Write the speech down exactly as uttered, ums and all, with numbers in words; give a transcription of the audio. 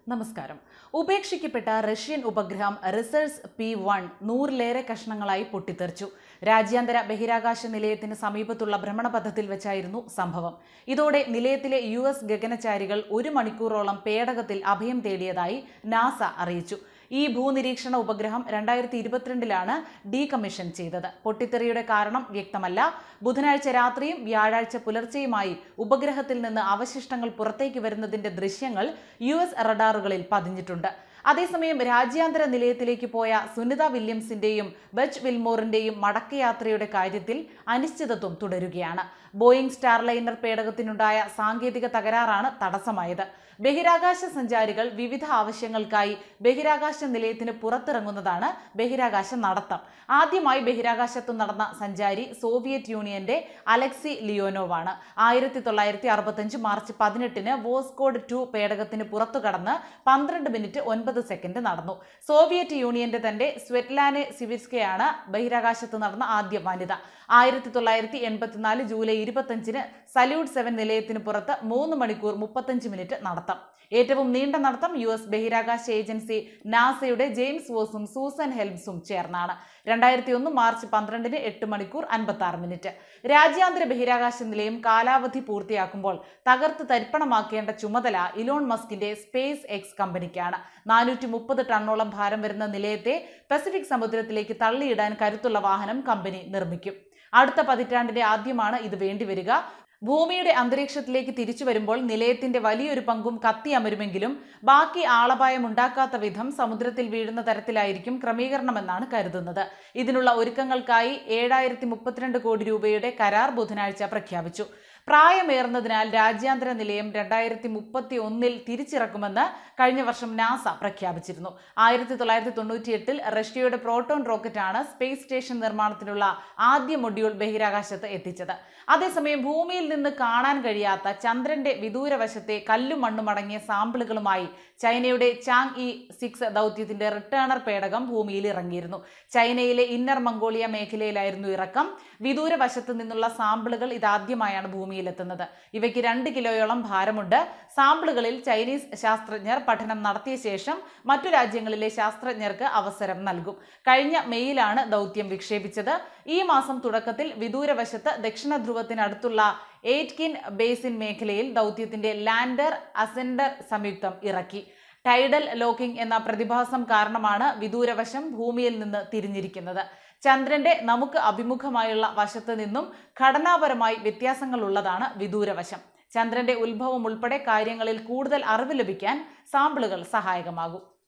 നമസ്കാരം. ഉപേക്ഷിക്കപ്പെട്ട റഷ്യൻ ഉപഗ്രഹം റിസൾസ് പി വൺ നൂറിലേറെ കഷ്ണങ്ങളായി പൊട്ടിത്തെറിച്ചു. രാജ്യാന്തര ബഹിരാകാശ നിലയത്തിന് സമീപത്തുള്ള ഭ്രമണപഥത്തിൽ വെച്ചായിരുന്നു സംഭവം. ഇതോടെ നിലയത്തിലെ യു എസ് ഗഗനചാരികൾ ഒരു മണിക്കൂറോളം പേടകത്തിൽ അഭയം തേടിയതായി നാസ അറിയിച്ചു. ഈ ഭൂനിരീക്ഷണ ഉപഗ്രഹം രണ്ടായിരത്തി ഇരുപത്തിരണ്ടിലാണ് ഡീകമ്മീഷൻ ചെയ്തത്. പൊട്ടിത്തെറിയുടെ കാരണം വ്യക്തമല്ല. ബുധനാഴ്ച രാത്രിയും വ്യാഴാഴ്ച പുലർച്ചെയുമായി ഉപഗ്രഹത്തിൽ നിന്ന് അവശിഷ്ടങ്ങൾ പുറത്തേക്ക് വരുന്നതിന്റെ ദൃശ്യങ്ങൾ യു എസ് റഡാറുകളിൽ പതിഞ്ഞിട്ടുണ്ട്. അതേസമയം രാജ്യാന്തര നിലയത്തിലേക്ക് പോയ സുനിത വില്യംസിന്റെയും ബച്ച് വിൽമോറിന്റെയും മടക്കയാത്രയുടെ കാര്യത്തിൽ അനിശ്ചിതത്വം തുടരുകയാണ്. ബോയിംഗ് സ്റ്റാർലൈനർ പേടകത്തിനുണ്ടായ സാങ്കേതിക തകരാറാണ് തടസ്സമായത്. ബഹിരാകാശ സഞ്ചാരികൾ വിവിധ ആവശ്യങ്ങൾക്കായി ബഹിരാകാശ നിലയത്തിന് പുറത്തിറങ്ങുന്നതാണ് ബഹിരാകാശ നടത്തം. ആദ്യമായി ബഹിരാകാശത്തു നടന്ന സഞ്ചാരി സോവിയറ്റ് യൂണിയന്റെ അലക്സി ലിയോനോവാണ്. ആയിരത്തി തൊള്ളായിരത്തി അറുപത്തഞ്ച് മാർച്ച് പതിനെട്ടിന് വോസ്കോഡ് ടു പേടകത്തിന് പുറത്തു കടന്ന് പന്ത്രണ്ട് മിനിറ്റ് ഒൻപത് സെക്കൻഡ് നടന്നു. സോവിയറ്റ് യൂണിയന്റെ തന്റെ സ്വെറ്റ്ലാനെ സിവിസ്കയാണ് ബഹിരാകാശത്ത് നടന്ന ആദ്യ വനിത. ആയിരത്തി തൊള്ളായിരത്തി എൺപത്തിനാല് ജൂലൈ ഇരുപത്തഞ്ചിന് സല്യൂട്ട് സെവൻ നിലയത്തിന് പുറത്ത് മൂന്ന് മണിക്കൂർ മുപ്പത്തഞ്ച് മിനിറ്റ് നടത്തം. ഏറ്റവും നീണ്ട നടത്തം യു എസ് ബഹിരാകാശ ഏജൻസി നാസയുടെ ജെയിംസ് വോസും സൂസൻ ഹെൽംസും ചേർന്നാണ്. രണ്ടായിരത്തി ഒന്ന് മാർച്ച് പന്ത്രണ്ടിന് എട്ട് മണിക്കൂർ അൻപത്തി ആറ് മിനിറ്റ്. രാജ്യാന്തര ബഹിരാകാശ നിലയം കാലാവധി പൂർത്തിയാക്കുമ്പോൾ തകർത്ത് തരിപ്പണമാക്കേണ്ട ചുമതല ഇലോൺ മസ്കിന്റെ സ്പേസ് എക്സ് കമ്പനിക്കാണ്. നാനൂറ്റി മുപ്പത് ടണ്ണോളം ഭാരം വരുന്ന നിലയത്തെ പസഫിക് സമുദ്രത്തിലേക്ക് തള്ളിയിടാൻ കരുത്തുള്ള വാഹനം കമ്പനി നിർമ്മിക്കും. അടുത്ത പതിറ്റാണ്ടിന്റെ ആദ്യമാണ് ഇത് വേണ്ടിവരിക. ഭൂമിയുടെ അന്തരീക്ഷത്തിലേക്ക് തിരിച്ചു വരുമ്പോൾ നിലയത്തിന്റെ വലിയൊരു പങ്കും കത്തിയമരുമെങ്കിലും ബാക്കി ആളപായം ഉണ്ടാക്കാത്ത വിധം സമുദ്രത്തിൽ വീഴുന്ന തരത്തിലായിരിക്കും ക്രമീകരണമെന്നാണ് കരുതുന്നത്. ഇതിനുള്ള ഒരുക്കങ്ങൾക്കായി ഏഴായിരത്തി മുപ്പത്തിരണ്ട് കോടി രൂപയുടെ കരാർ ബുധനാഴ്ച പ്രഖ്യാപിച്ചു. പ്രായമേറുന്നതിനാൽ രാജ്യാന്തര നിലയം രണ്ടായിരത്തി മുപ്പത്തി ഒന്നിൽ തിരിച്ചിറക്കുമെന്ന് കഴിഞ്ഞ വർഷം നാസ പ്രഖ്യാപിച്ചിരുന്നു. ആയിരത്തി തൊള്ളായിരത്തി തൊണ്ണൂറ്റി എട്ടിൽ റഷ്യയുടെ പ്രോട്ടോൺ റോക്കറ്റാണ് സ്പേസ് സ്റ്റേഷൻ നിർമ്മാണത്തിനുള്ള ആദ്യ മൊഡ്യൂൾ ബഹിരാകാശത്ത് എത്തിച്ചത്. അതേസമയം ഭൂമിയിൽ നിന്ന് കാണാൻ കഴിയാത്ത ചന്ദ്രന്റെ വിദൂരവശത്തെ കല്ലും മണ്ണും അടങ്ങിയ സാമ്പിളുകളുമായി ചൈനയുടെ ചാങ് ഇ സിക്സ് ദൗത്യത്തിന്റെ റിട്ടേണർ പേടകം ഭൂമിയിൽ ഇറങ്ങിയിരുന്നു. ചൈനയിലെ ഇന്നർ മംഗോളിയ മേഖലയിലായിരുന്നു ഇറക്കം. വിദൂരവശത്ത് നിന്നുള്ള സാമ്പിളുകൾ ഇതാദ്യമായാണ് ഭൂമിയിലെത്തുന്നത്. ഇവയ്ക്ക് രണ്ട് കിലോയോളം ഭാരമുണ്ട്. സാമ്പിളുകളിൽ ചൈനീസ് ശാസ്ത്രജ്ഞർ പഠനം നടത്തിയ ശേഷം മറ്റു രാജ്യങ്ങളിലെ ശാസ്ത്രജ്ഞർക്ക് അവസരം നൽകും. കഴിഞ്ഞ മെയ്യിലാണ് ദൗത്യം വിക്ഷേപിച്ചത്. ഈ മാസം തുടക്കത്തിൽ വിദൂരവശത്ത് ദക്ഷിണ ധ്രുവത്തിനടുത്തുള്ള എയ്റ്റ്കിൻ ബേസിൻ മേഖലയിൽ ദൗത്യത്തിന്റെ ലാൻഡർ അസെൻഡർ സംയുക്തം ഇറക്കി. ടൈഡൽ ലോക്കിംഗ് എന്ന പ്രതിഭാസം കാരണമാണ് വിദൂരവശം ഭൂമിയിൽ നിന്ന് തിരിഞ്ഞിരിക്കുന്നത്. ചന്ദ്രന്റെ നമുക്ക് അഭിമുഖമായുള്ള വശത്ത് നിന്നും ഘടനാപരമായി വ്യത്യാസങ്ങൾ ഉള്ളതാണ് വിദൂരവശം. ചന്ദ്രന്റെ ഉത്ഭവം ഉൾപ്പെടെ കാര്യങ്ങളിൽ കൂടുതൽ അറിവ് ലഭിക്കാൻ സാമ്പിളുകൾ സഹായകമാകും.